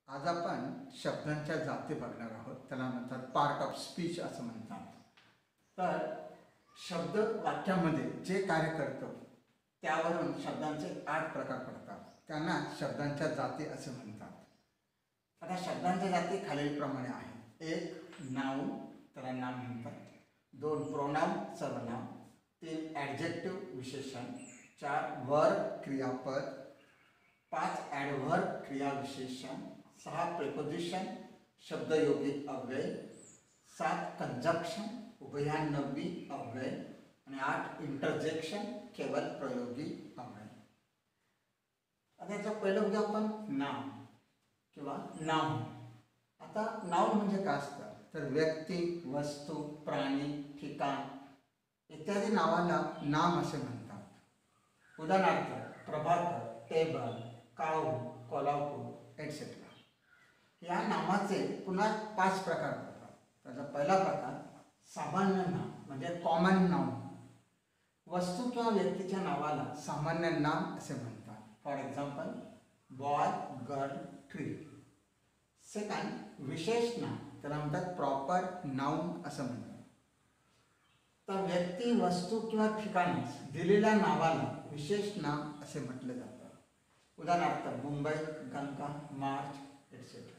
आज आपण शब्दांच्या जाती बघणार आहोत. त्याला म्हणतात पार्ट ऑफ स्पीच असं म्हणतात. तर शब्द वाक्यामध्ये जे कार्य करतो त्यावरून शब्दांचे 8 प्रकार पडतात. त्यांना शब्दांच्या जाती असे म्हणतात. आता शब्दांच्या जाती खालीलप्रमाणे आहेत. 1 नाउन, त्याला नाम म्हणतात. 2 प्रोनाउन सर्वनाम. 3 ॲडजेक्टिव्ह विशेषण. 4 वर्ब क्रियापद. 5 ॲडव्हर्ब क्रिया विशेषण. 6 प्रिपोजिशन शब्दयोगी अव्यय. 7 कंजक्शन उभयान्वयी अव्यय आणि 8 इंटरजेक्शन केवल प्रयोगी अव्यय. आता याचं पहिलं बघूया आपण नाम किंवा नाउन. आता नाउन म्हणजे काय असतं तर व्यक्ती, वस्तू, प्राणी, ठिकाण इत्यादी नावाला नाम असे म्हणतात. उदाहरणार्थ Prabhakar, table, cow, Kolhapur etcetera. या नामाचे पुन्हा 5 प्रकार पडतात. त्याचा पहिला प्रकार सामान्य नाम म्हणजे कॉमन नाउन. वस्तू किंवा व्यक्तीच्या नावाला सामान्य नाम असे म्हणतात. For example boy, girl, tree. Second विशेष नाम, त्याला म्हणतात प्रॉपर नाउन असं म्हणतात. तर व्यक्ती, वस्तू किंवा ठिकाणास दिलेल्या नावाला विशेष नाम असे म्हटले जातं. उदाहरणार्थ मुंबई, गंगा, मार्च एटसेट्रा.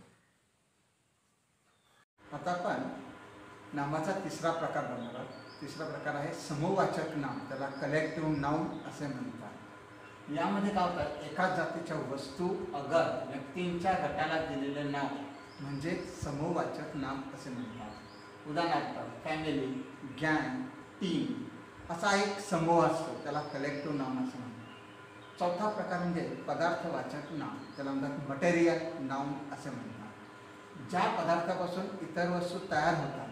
आता आपण नामाचा तिसरा प्रकार बघणार आहोत. तिसरा प्रकार आहे समूहवाचक नाम, त्याला कलेक्टिव्ह नाउन असे म्हणतात. यामध्ये काय होतं एकाच जातीच्या वस्तू अगर व्यक्तींच्या गटाला दिलेले नाव म्हणजे समूहवाचक नाम असे म्हणतात. उदाहरणार्थ फॅमिली, गँग, टीम असा एक समूह असतो, त्याला कलेक्टिव्ह नाउन असं म्हणतात. चौथा प्रकार म्हणजे पदार्थवाचक नाम, त्याला म्हणतात मटेरियल नाउन असे म्हणतात. ज्या पदार्थापासून इतर वस्तू तयार होतात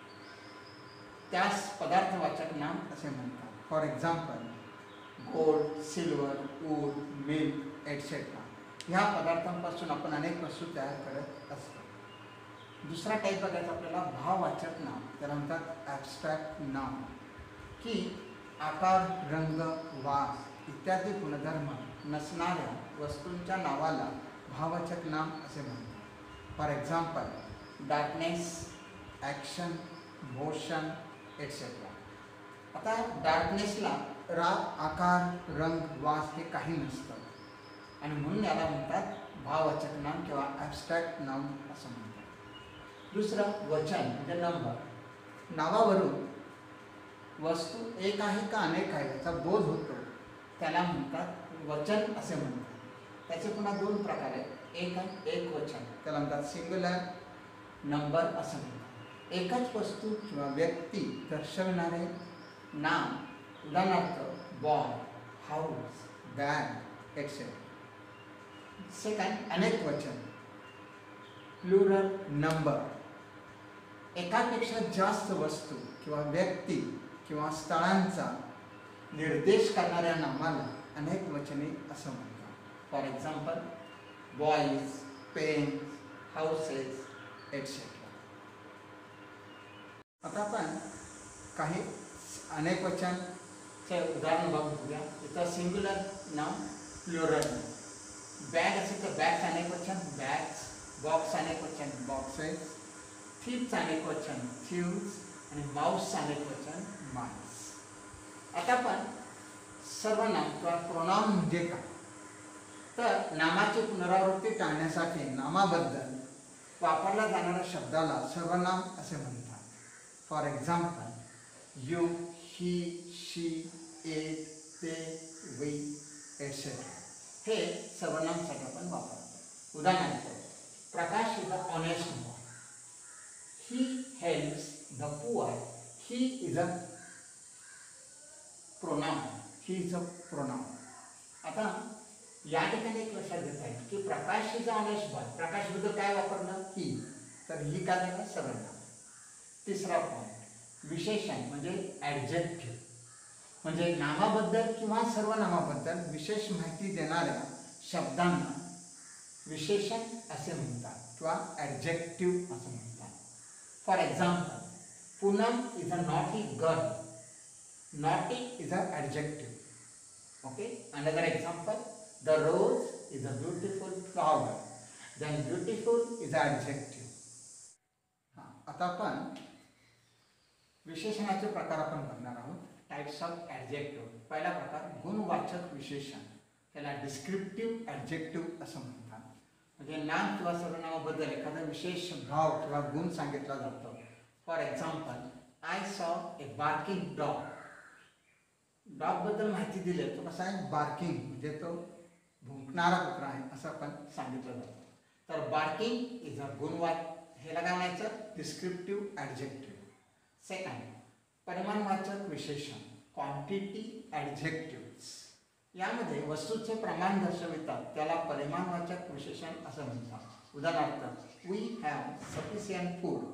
त्यास पदार्थवाचक नाम असे म्हणतात. For example gold, silver, wood, milk etcetera. ह्या पदार्थांपासून आपण अनेक वस्तू तयार करत असतो. दुसरा टाईप बघायचा आपल्याला भाववाचक नाम, त्याला म्हणतात ॲब्स्ट्रॅक्ट नाम, की आकार, रंग, वास इत्यादी गुणधर्म नसणाऱ्या वस्तूंच्या नावाला भाववाचक नाम असे म्हणतात. For example darkness, action, motion etcetera. आता डार्कनेसला आकार, रंग, वास हे काही नसतं आणि म्हणून याला म्हणतात भाववाचक नाम किंवा ॲब्स्ट्रॅक्ट नाउन असं म्हणतात. दुसरं वचन म्हणजे नंबर. नावावरून वस्तू एक आहे का अनेक आहे याचा बोध होतो, त्याला म्हणतात वचन असे म्हणतात. त्याचे पुन्हा 2 प्रकार आहेत. एक वचन, त्याला म्हणतात सिंग्युलर नंबर असं म्हणतात. एकच वस्तू किंवा व्यक्ती दर्शविणारे नाम. उदाहरणार्थ ball, house, bag etcetera. Second अनेक वचन प्लुरल नंबर. एकापेक्षा जास्त वस्तू किंवा व्यक्ती किंवा स्थळांचा निर्देश करणाऱ्या नामाला अनेक वचने असं म्हणतात. For example boys, pens, houses etcetera. आता आपण काही अनेक वचनचे उदाहरण बघूया. इथं सिंग्युलर नाम, प्लुरल. बॅग असेल तर बॅग्स अनेक वचन बॅग्स. बॉक्स अनेक वचन बॉक्सेस. थीव्स अनेक वचन थीव्स आणि माऊस अनेक वचन माउस. आता आपण सर्वनाम किंवा प्रोनाउन म्हणजे काय तर नामाची पुनरावृत्ती टाळण्यासाठी नामाबद्दल वापरल्या जाणाऱ्या शब्दाला सर्वनाम असे म्हणतात. For example you, he, she, it, ते, वी एटसेट्रा. हे सर्वनामसाठी आपण वापरतो. उदाहरणार्थ Prakash is a honest boy. He helps the poor. He is a pronoun. He is a pronoun. आता या ठिकाणी एक लक्षात घेता येईल की Prakash is a honest boy. प्रकाशबद्दल काय वापरलं ही, तर ही काय झालं सर्वनाम. तिसरा पॉईंट विशेषण म्हणजे ॲडजेक्टिव्ह. म्हणजे नामाबद्दल किंवा सर्वनामाबद्दल विशेष माहिती देणाऱ्या शब्दांना विशेषण असे म्हणतात किंवा ॲडजेक्टिव्ह असं म्हणतात. For example Poonam is a naughty girl. Naughty is a adjective. Okay. Another example the rose is a beautiful flower. Then beautiful is adjective. आता आपण विशेषणाचे प्रकार आपण बघणार आहोत. Types of adjective. पहिला प्रकार गुणवाचक विशेषण, त्याला डिस्क्रिप्टिव्ह ॲडजेक्टिव्ह असं म्हणतात. म्हणजे नाम किंवा सर्वनामाबद्दल एखादा विशेष भाव किंवा गुण सांगितला जातो. For example, I saw a barking dog. डॉगबद्दल माहिती दिली तो कसा आहे, बार्किंग म्हणजे तो भुंकणारा कुत्रा आहे असं आपण सांगितलं जातं. तर बार्किंग इज अ गुणवाचक, ह्याला काय म्हणायचं, डिस्क्रिप्टिव्ह ॲडजेक्टिव्ह. सेकंड, परिमाणवाचक विशेषण, क्वांटिटी ॲडजेक्टिव्ह. यामध्ये वस्तूचे प्रमाण दर्शवितात त्याला परिमाणवाचक विशेषण असं म्हणतात. उदाहरणार्थ, we have sufficient food.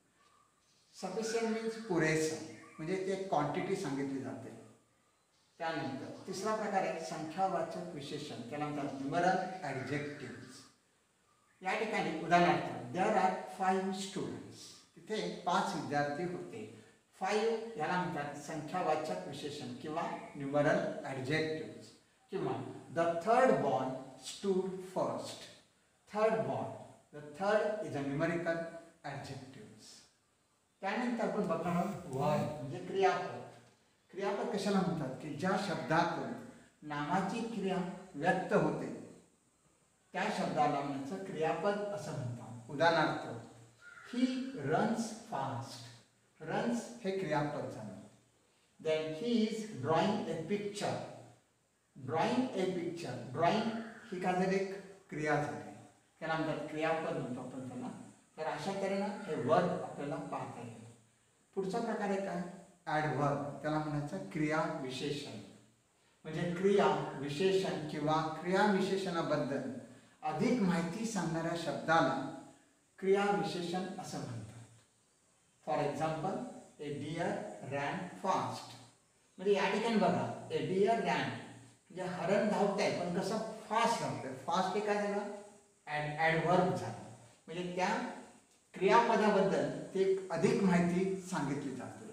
Sufficient means पुरेसं, म्हणजे ते क्वांटिटी सांगितली जाते. त्यानंतर तिसरा प्रकार आहे संख्यावाचक विशेषण, त्याला म्हणतात न्यूमरल ॲडजेक्टिव्ह. या ठिकाणी उदाहरणार्थ, देअर आर 5 स्टुडंट्स. तिथे 5 विद्यार्थी होते. 5 याला म्हणतात संख्यावाचक विशेषण किंवा न्यूमरल ॲडजेक्टिव्ह. किंवा the third boy stood first. Third boy, the third is a numerical adjective. त्यानंतर आपण बघणार आहोत वर्ब म्हणजे क्रियापद. क्रियापद कशाला म्हणतात, की ज्या शब्दातून नामाची क्रिया व्यक्त होते त्या शब्दाला म्हणायचं क्रियापद असं म्हणतात. उदाहरणार्थ, ही रन्स फास्ट. रन्स हे क्रियापद झालं. Then he is drawing a picture. Drawing a picture, drawing ही का झाली, एक क्रिया झाली, त्याला म्हणतात क्रियापद म्हणतो आपण त्याला. तर अशा तऱ्हेनं हे वर्ब आपल्याला पाहता येईल. पुढचा प्रकार आहे काय, ॲडवर्ब. त्याला म्हणायचं क्रिया विशेषण. म्हणजे क्रिया विशेषण किंवा क्रिया विशेषणाबद्दल अधिक माहिती सांगणाऱ्या शब्दाला क्रिया विशेषण असं म्हणतात. For example, a deer ran fast. म्हणजे या ठिकाणी बघा, ए डिअर रॅन म्हणजे हरण धावतंय पण कसं, फास्ट धावतंय. फास्ट हे काय झालं, ॲडवर्ब झालं. म्हणजे त्या क्रियापदाबद्दल ते अधिक माहिती सांगितली जाते.